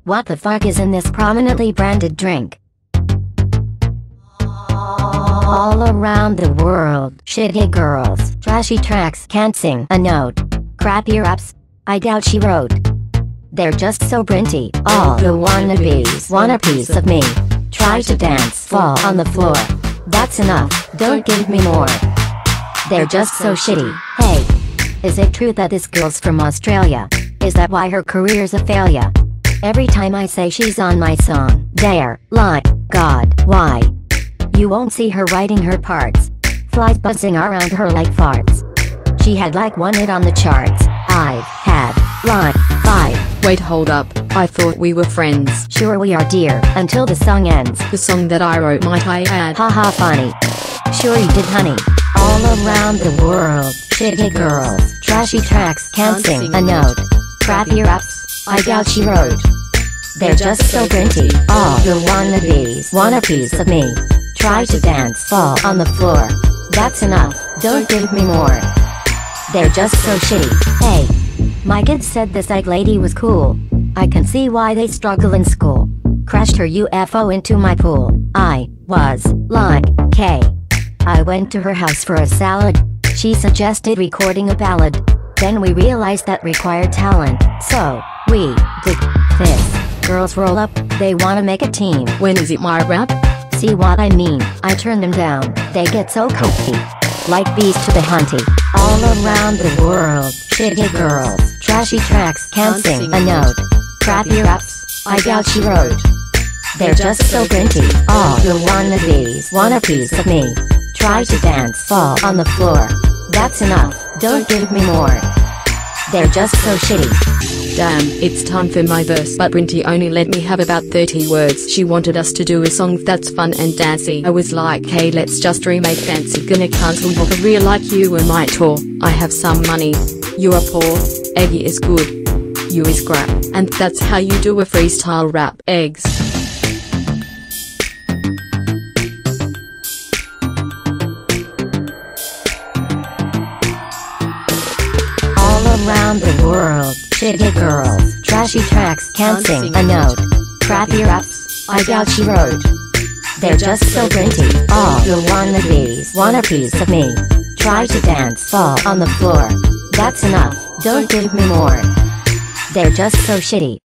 What the fuck is in this prominently branded drink? All around the world, shitty girls, trashy tracks, can't sing a note. Crappy raps, I doubt she wrote. They're just so brinty, all the wannabes want a piece of me. Try to dance, fall on the floor. That's enough, don't give me more. They're just so shitty. Hey, is it true that this girl's from Australia? Is that why her career's a failure? Every time I say she's on my song, they're like, God, why? You won't see her writing her parts. Flies buzzing around her like farts. She had like 1 hit on the charts. I've had like 5. Wait, hold up, I thought we were friends. Sure we are, dear, until the song ends. The song that I wrote, might I add. Haha, funny. Sure you did, honey. All around the world, shitty girls, trashy tracks, can't sing a note. Crappy raps, I doubt she wrote. They're just so brinty, all the wannabes want a piece of me. Try to dance, fall on the floor. That's enough, don't give me more. They're just so shitty. Hey, my kids said this egg lady was cool. I can see why they struggle in school. Crashed her UFO into my pool. I was like, K. I went to her house for a salad. She suggested recording a ballad. Then we realized that required talent. So, we did this. Girls roll up, they wanna make a team. When is it my rap? See what I mean? I turn them down, they get so comfy. Like bees to the hunty. All around the world, shitty girls, trashy tracks, can't sing a note. Crappy raps, I doubt she wrote. They're just so brinty, all the wannabes want a piece of me. Try to dance, fall on the floor. That's enough, don't give me more. They're just so shitty. Damn, it's time for my verse, but Brinty only let me have about 30 words. She wanted us to do a song that's fun and dancey. I was like, hey, let's just remake fancy. Gonna cancel your career like you were my tour. I have some money, you are poor. Eggy is good, you is crap. And that's how you do a freestyle rap. Eggs. Around the world, shitty girls, trashy tracks, can't sing a note. Crappy raps, I doubt she wrote. They're just so brinty, all the wannabes want a piece of me. Try to dance, fall on the floor. That's enough, don't give me more. They're just so shitty.